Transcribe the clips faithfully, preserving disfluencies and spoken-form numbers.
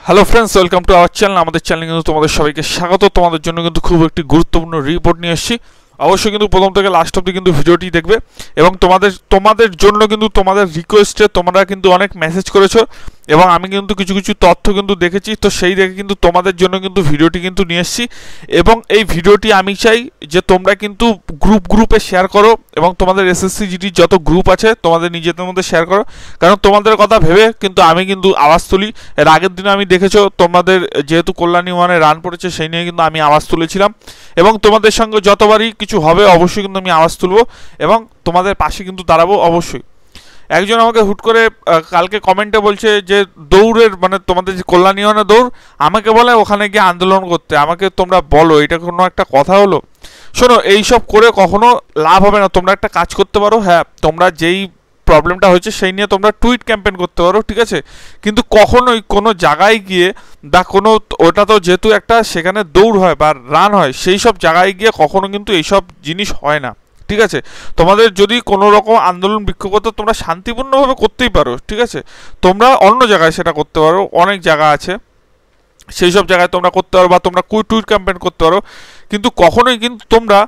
Hello friends, welcome to our channel. আমাদের চ্যানেলে কিন্তু তোমাদের সবাইকে স্বাগত। তোমাদের জন্য কিন্তু খুব একটি গুরুত্বপূর্ণ রিপোর্ট নিয়ে এসেছি। অবশ্যই কিন্তু প্রথম থেকে লাস্ট অবধি কিন্তু ভিডিওটি দেখবে এবং তোমাদের তোমাদের জন্য কিন্তু তোমাদের রিকোয়েস্টে তোমরা কিন্তু অনেক মেসেজ করেছো এবং আমি কিন্তু কিছু কিছু তথ্য কিন্তু দেখেছি, তো সেই দেখে কিন্তু তোমাদের জন্য কিন্তু ভিডিওটি কিন্তু নিয়ে এসেছি। এবং এই ভিডিওটি আমি চাই যে তোমরা কিন্তু গ্রুপ গ্রুপে শেয়ার করো এবং তোমাদের এসএসসি জিডির যত গ্রুপ আছে তোমাদের নিজেদের মধ্যে শেয়ার করো, কারণ তোমাদের কথা ভেবে কিন্তু আমি কিন্তু আওয়াজ তুলি। এর আগের দিনে আমি দেখেছো তোমাদের যেহেতু কল্যাণী ওয়ানে রান পড়েছে সেই নিয়ে কিন্তু আমি আওয়াজ তুলেছিলাম এবং তোমাদের সঙ্গে যতবারই কিছু হবে অবশ্যই কিন্তু আমি আওয়াজ তুলবো এবং তোমাদের পাশে কিন্তু দাঁড়াবো অবশ্যই। একজন আমাকে হুট করে কালকে কমেন্টে বলছে যে দৌড়ের মানে তোমাদের যে কল্যাণী ওয়ানে দৌড়, আমাকে বলে ওখানে গিয়ে আন্দোলন করতে। আমাকে তোমরা বলো এটা কোনো একটা কথা হলো? শোনো, এইসব করে কখনো লাভ হবে না। তোমরা একটা কাজ করতে পারো, হ্যাঁ তোমরা যেই প্রবলেমটা হয়েছে সেই নিয়ে তোমরা টুইট ক্যাম্পেইন করতে পারো, ঠিক আছে, কিন্তু কখনোই কোনো জায়গায় গিয়ে বা কোনো ওটা তো যেহেতু একটা সেখানে দৌড় হয় বা রান হয়, সেই সব জায়গায় গিয়ে কখনো কিন্তু এইসব জিনিস হয় না, ঠিক আছে। তোমাদের যদি কোনো রকম আন্দোলন বিক্ষোভ করতে তোমরা শান্তিপূর্ণভাবে করতেই পারো, ঠিক আছে। তোমরা অন্য জায়গায় সেটা করতে পারো, অনেক জায়গা আছে সেই সব জায়গায় তোমরা করতে পারো বা তোমরা কুই টুইট ক্যাম্পেইন করতে পারো, কিন্তু কখনোই কিন্তু তোমরা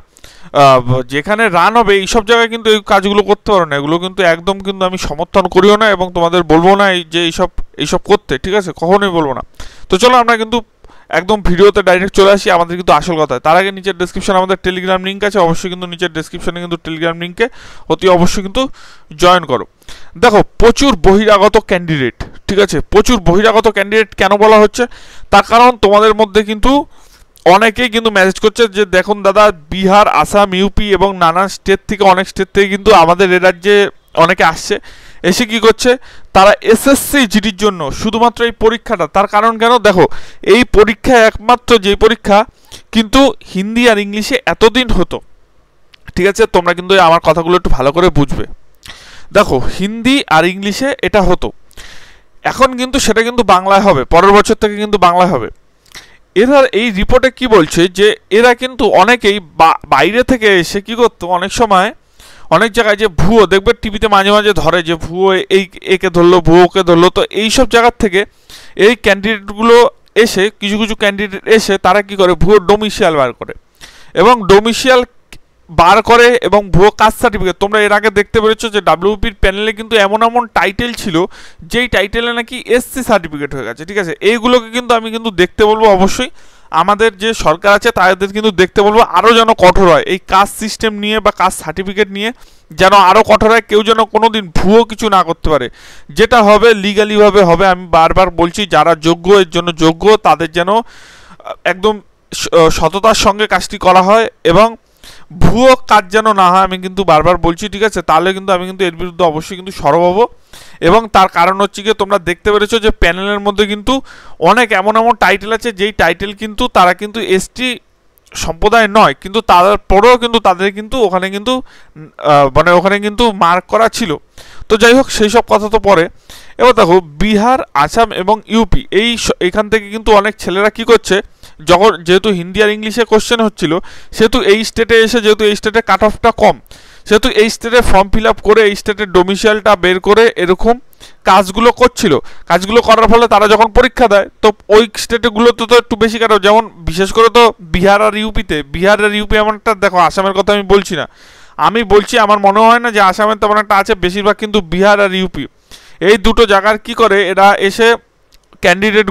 যেখানে রান হবে এইসব জায়গায় কিন্তু এই কাজগুলো করতে পারো না। এগুলো কিন্তু একদম কিন্তু আমি সমর্থন করিও না এবং তোমাদের বলবো না এই যে এইসব এইসব করতে, ঠিক আছে, কখনোই বলবো না। তো চলো আমরা কিন্তু একদম ভিডিওতে ডাইরেক্ট চলে আসি আমাদের কিন্তু আসল কথা। তার আগে নিচের ডেসক্রিপশনে আমাদের টেলিগ্রাম লিঙ্ক আছে, অবশ্যই কিন্তু নিচের ডেসক্রিপশনে কিন্তু টেলিগ্রাম লিঙ্কে অতি অবশ্যই কিন্তু জয়েন করো। দেখো, প্রচুর বহিরাগত ক্যান্ডিডেট, ঠিক আছে, প্রচুর বহিরাগত ক্যান্ডিডেট কেন বলা হচ্ছে তার কারণ তোমাদের মধ্যে কিন্তু অনেকেই কিন্তু মেসেজ করছে যে দেখুন দাদা, বিহার, আসাম, ইউপি এবং নানান স্টেট থেকে অনেক স্টেট থেকে কিন্তু আমাদের এ রাজ্যে অনেকে আসছে। এসে কি করছে তারা এসএসসি জিডির জন্য শুধুমাত্র এই পরীক্ষাটা। তার কারণ কেন? দেখো, এই পরীক্ষা একমাত্র যে পরীক্ষা কিন্তু হিন্দি আর ইংলিশে এতদিন হতো, ঠিক আছে, তোমরা কিন্তু আমার কথাগুলো একটু ভালো করে বুঝবে। দেখো, হিন্দি আর ইংলিশে এটা হতো, এখন কিন্তু সেটা কিন্তু বাংলায় হবে, পরের বছর থেকে কিন্তু বাংলায় হবে। এরা এই রিপোর্টে কি বলছে যে এরা কিন্তু অনেকেই বাইরে থেকে এসে কি করতো, অনেক সময় অনেক জায়গায় যে ভুয়ো দেখবে টিভিতে মাঝে মাঝে ধরে যে ভুয়ো এই একে ধরলো, ভুয়োকে ধরলো, তো এইসব জায়গার থেকে এই ক্যান্ডিডেটগুলো এসে কিছু কিছু ক্যান্ডিডেট এসে তারা কি করে ভুয়ো ডোমিসিয়াল বার করে এবং ডোমিসিয়াল বার করে এবং ভুয়ো কাস্ট সার্টিফিকেট। তোমরা এর আগে দেখতে পেরেছো যে ডাব্লিউপির প্যানেলে কিন্তু এমন এমন টাইটেল ছিল যেই টাইটেলে নাকি এসসি সার্টিফিকেট হয়ে গেছে, ঠিক আছে। এইগুলোকে কিন্তু আমি কিন্তু দেখতে বলবো, অবশ্যই আমাদের যে সরকার আছে তাদের কিন্তু দেখতে বলবো আরও যেন কঠোর হয় এই কাস্ট সিস্টেম নিয়ে বা কাস্ট সার্টিফিকেট নিয়ে, যেন আরও কঠোর হয়। কেউ যেন কোনো দিন ভুয়ো কিছু না করতে পারে, যেটা হবে লিগালিভাবে হবে। আমি বারবার বলছি যারা যোগ্য এর জন্য যোগ্য তাদের যেন একদম সততার সঙ্গে কাজটি করা হয় এবং ভুয়ো কাজ যেন না হয়, আমি কিন্তু বারবার বলছি, ঠিক আছে। তাহলে কিন্তু আমি কিন্তু এর বিরুদ্ধে অবশ্যই কিন্তু সরব হব। এবং তার কারণ হচ্ছে গিয়ে তোমরা দেখতে পেরেছো যে প্যানেলের মধ্যে কিন্তু অনেক এমন এমন টাইটেল আছে যেই টাইটেল কিন্তু তারা কিন্তু এসটি সম্প্রদায় নয়, কিন্তু তারপরেও কিন্তু তাদের কিন্তু ওখানে কিন্তু মানে ওখানে কিন্তু মার্ক করা ছিল। তো যাই হোক, সেই সব কথা তো পরে। এবার দেখো, বিহার, আসাম এবং ইউপি এই এখান থেকে কিন্তু অনেক ছেলেরা কি করছে, যখন যেহেতু হিন্দি আর ইংলিশে কোশ্চেন হচ্ছিল সেহেতু এই স্টেটে এসে যেহেতু এই স্টেটে কাট অফটা কম, সেহেতু এই স্টেটে ফর্ম ফিল আপ করে এই স্টেটের ডোমিসিয়ালটা বের করে এরকম কাজগুলো করছিল। কাজগুলো করার ফলে তারা যখন পরীক্ষা দেয় তো ওই স্টেটগুলোতে তো একটু বেশি কারো, যেমন বিশেষ করে তো বিহার আর ইউপিতে, বিহার আর ইউপি এমন একটা, দেখো আসামের কথা আমি বলছি না, আমি বলছি আমার মনে হয় না যে আসামের তেমন একটা আছে, বেশিরভাগ কিন্তু বিহার আর ইউপি এই দুটো জায়গার কি করে এরা এসে ক্যান্ডিডেট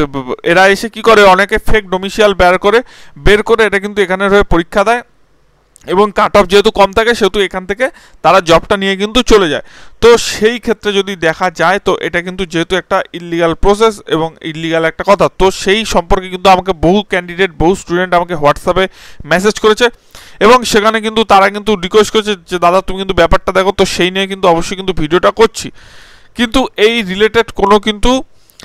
এরা এসে কি করে অনেকে ফেক ডোমিসিয়াল বের করে বের করে এটা কিন্তু এখানের হয়ে পরীক্ষা দেয় এবং কাট অফ যেহেতু কম থাকে সেহেতু এখান থেকে তারা জবটা নিয়ে কিন্তু চলে যায়। তো সেই ক্ষেত্রে যদি দেখা যায় তো এটা কিন্তু যেহেতু একটা ইললিগাল প্রসেস এবং ইললিগাল একটা কথা, তো সেই সম্পর্কে কিন্তু আমাকে বহু ক্যান্ডিডেট বহু স্টুডেন্ট আমাকে হোয়াটসঅ্যাপে মেসেজ করেছে এবং সেখানে কিন্তু তারা কিন্তু রিকোয়েস্ট করেছে যে দাদা তুমি কিন্তু ব্যাপারটা দেখো। তো সেই নিয়ে কিন্তু অবশ্যই কিন্তু ভিডিওটা করছি, কিন্তু এই রিলেটেড কোনো কিন্তু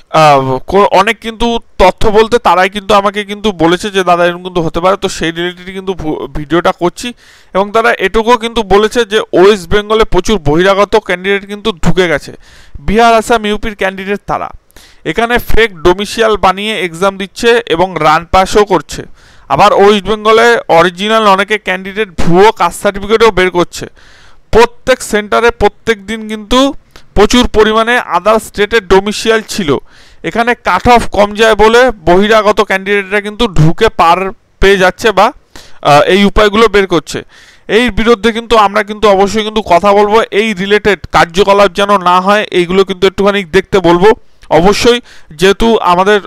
অনেক কিন্তু তথ্য বলতে তারাই কিন্তু আমাকে কিন্তু বলেছে যে দাদা এরকম কিন্তু হতে পারে, তো সেই রিলেটেড কিন্তু ভিডিওটা করছি। এবং তারা এটুকুও কিন্তু বলেছে যে ওয়েস্ট বেঙ্গলে প্রচুর বহিরাগত ক্যান্ডিডেট কিন্তু ঢুকে গেছে, বিহার, আসাম, ইউপির ক্যান্ডিডেট তারা এখানে ফেক ডোমিসিয়াল বানিয়ে এক্সাম দিচ্ছে এবং রান পাসও করছে। আবার ওয়েস্ট বেঙ্গলে অরিজিনাল অনেকে ক্যান্ডিডেট ভুয়ো কাস্ট সার্টিফিকেটও বের করছে। প্রত্যেক সেন্টারে প্রত্যেক দিন কিন্তু প্রচুর পরিমাণে আদার স্টেটের ডোমিসিয়াল ছিল, এখানে কাট অফ কম যায় বলে বহিরাগত ক্যান্ডিডেটরা কিন্তু ঢুকে পার পেয়ে যাচ্ছে বা এই উপায়গুলো বের করছে। এই বিরুদ্ধে কিন্তু আমরা কিন্তু অবশ্যই কিন্তু কথা বলবো, এই রিলেটেড কার্যকলাপ যেন না হয় এইগুলো কিন্তু একটুখানি দেখতে বলবো অবশ্যই, যেহেতু আমাদের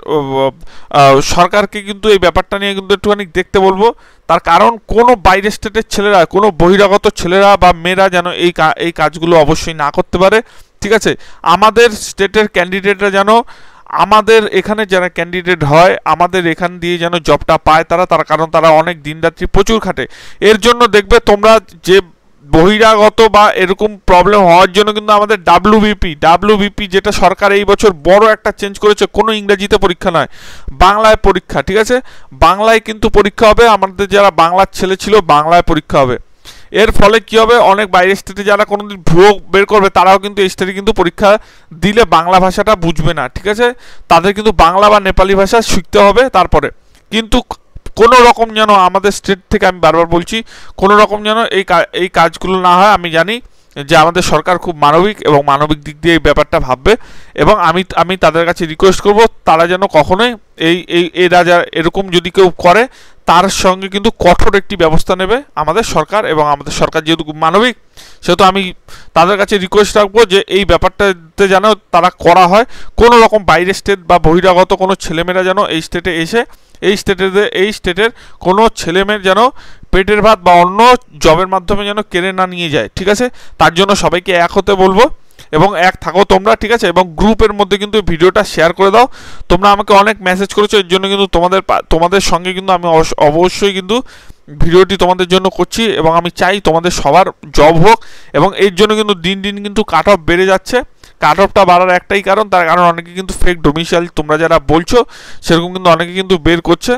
সরকারকে কিন্তু এই ব্যাপারটা নিয়ে কিন্তু একটুখানি দেখতে বলবো। তার কারণ কোনো বাইরে স্টেটের ছেলেরা, কোনো বহিরাগত ছেলেরা বা মেয়েরা যেন এই এই কাজগুলো অবশ্যই না করতে পারে, ঠিক আছে। আমাদের স্টেটের ক্যান্ডিডেটরা যেন, আমাদের এখানে যারা ক্যান্ডিডেট হয় আমাদের এখান দিয়ে যেন জবটা পায় তারা, তার কারণ তারা অনেক দিনরাত্রি প্রচুর খাটে। এর জন্য দেখবে তোমরা যে বহিরাগত বা এরকম প্রবলেম হওয়ার জন্য কিন্তু আমাদের ডাব্লিউবিপি ডাব্লিউবিপি যেটা সরকার এই বছর বড় একটা চেঞ্জ করেছে, কোনো ইংরেজিতে পরীক্ষা নয়, বাংলায় পরীক্ষা, ঠিক আছে। বাংলায় কিন্তু পরীক্ষা হবে, আমাদের যারা বাংলার ছেলে ছিল বাংলায় পরীক্ষা হবে। এর ফলে কি হবে, অনেক বাইরের স্টেটে যারা কোনোদিন ভুয়ো বের করবে তারাও কিন্তু এই স্টেটে কিন্তু পরীক্ষা দিলে বাংলা ভাষাটা বুঝবে না, ঠিক আছে। তাদের কিন্তু বাংলা বা নেপালি ভাষা শিখতে হবে তারপরে। কিন্তু কোনো রকম যেন আমাদের স্টেট থেকে, আমি বারবার বলছি, কোনো রকম যেন এই এই কাজগুলো না হয়। আমি জানি যে আমাদের সরকার খুব মানবিক এবং মানবিক দিক দিয়ে এই ব্যাপারটা ভাববে, এবং আমি আমি তাদের কাছে রিকোয়েস্ট করব তারা যেন কখনোই এই এই এরা যা এরকম যদি কেউ করে তার সঙ্গে কিন্তু কঠোর একটি ব্যবস্থা নেবে আমাদের সরকার, এবং আমাদের সরকার যেহেতু খুব মানবিক সেহেতু আমি তাদের কাছে রিকোয়েস্ট রাখবো যে এই ব্যাপারটাতে যেন তারা করা হয়। কোনো রকম বাইরের স্টেট বা বহিরাগত কোনো ছেলেমেয়েরা যেন এই স্টেটে এসে এই স্টেটের এই স্টেটের কোনো ছেলেমেয়ের যেন পেটের ভাত বা অন্য জবের মাধ্যমে যেন কেড়ে না নিয়ে যায়, ঠিক আছে। তার জন্য সবাইকে এক হতে বলবো এবং এক থাকো তোমরা, ঠিক আছে। এবং গ্রুপের মধ্যে কিন্তু ভিডিওটা শেয়ার করে দাও। তোমরা আমাকে অনেক মেসেজ করেছো, এর জন্য কিন্তু তোমাদের তোমাদের সঙ্গে কিন্তু আমি অবশ্যই কিন্তু ভিডিওটি তোমাদের জন্য করছি, এবং আমি চাই তোমাদের সবার জব হোক। এবং এর জন্য কিন্তু দিন দিন কিন্তু কাট অফ বেড়ে যাচ্ছে। কাট অফটা বাড়ার একটাই কারণ, তার কারণ অনেকে কিন্তু ফেক ডোমিসাইল তোমরা যারা বলছো সেরকম কিন্তু অনেকে কিন্তু বের করছে।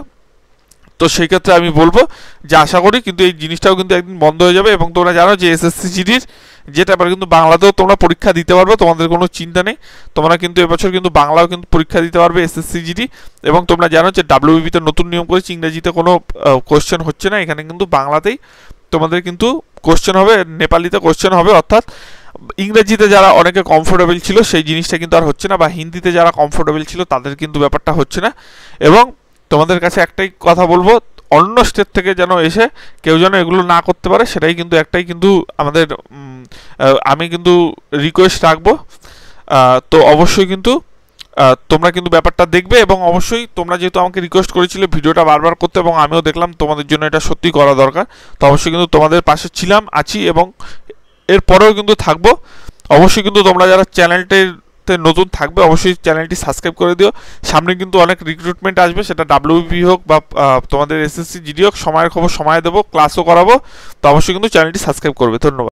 তো সেই ক্ষেত্রে আমি বলবো যে আশা করি কিন্তু এই জিনিসটাও কিন্তু একদিন বন্ধ হয়ে যাবে। এবং তোমরা জানো যে এসএসসি জিডির যেটা এবার কিন্তু বাংলাতেও তোমরা পরীক্ষা দিতে পারবে, তোমাদের কোনো চিন্তা নেই। তোমরা কিন্তু এবছর কিন্তু বাংলাও কিন্তু পরীক্ষা দিতে পারবে এসএসসি জিডি। এবং তোমরা জানো যে ডাব্লিউবিপিতে নতুন নিয়ম করেছে, ইংরেজিতে কোনো কোশ্চেন হচ্ছে না, এখানে কিন্তু বাংলাতেই তোমাদের কিন্তু কোশ্চেন হবে, নেপালিতে কোশ্চেন হবে। অর্থাৎ ইংরেজিতে যারা অনেকে কমফোর্টেবল ছিল সেই জিনিসটা কিন্তু আর হচ্ছে না, বা হিন্দিতে যারা কমফোর্টেবল ছিল তাদের কিন্তু ব্যাপারটা হচ্ছে না। এবং তোমাদের কাছে একটাই কথা বলবো, অন্য স্টেট থেকে যেন এসে কেউ যেন এগুলো না করতে পারে, সেটাই কিন্তু একটাই কিন্তু আমাদের আমি কিন্তু রিকোয়েস্ট রাখবো। তো অবশ্যই কিন্তু তোমরা কিন্তু ব্যাপারটা দেখবে, এবং অবশ্যই তোমরা যেহেতু আমাকে রিকোয়েস্ট করেছিলে ভিডিওটা বারবার করতে, এবং আমিও দেখলাম তোমাদের জন্য এটা সত্যি করা দরকার, তো অবশ্যই কিন্তু তোমাদের পাশে ছিলাম, আছি, এবং এরপরেও কিন্তু থাকবো। অবশ্যই কিন্তু তোমরা যারা চ্যানেলটির নতুন থাকবে অবশ্যই চ্যানেলটি সাবস্ক্রাইব করে দিও। সামনে কিন্তু অনেক রিক্রুটমেন্ট আসবে, সেটা ডাব্লিউবিপি হোক বা তোমাদের এসএসসি জিডি হোক, সময়ের খবর সময় দেবো, ক্লাসও করাবো। তো অবশ্যই কিন্তু চ্যানেলটি সাবস্ক্রাইব করবে। ধন্যবাদ।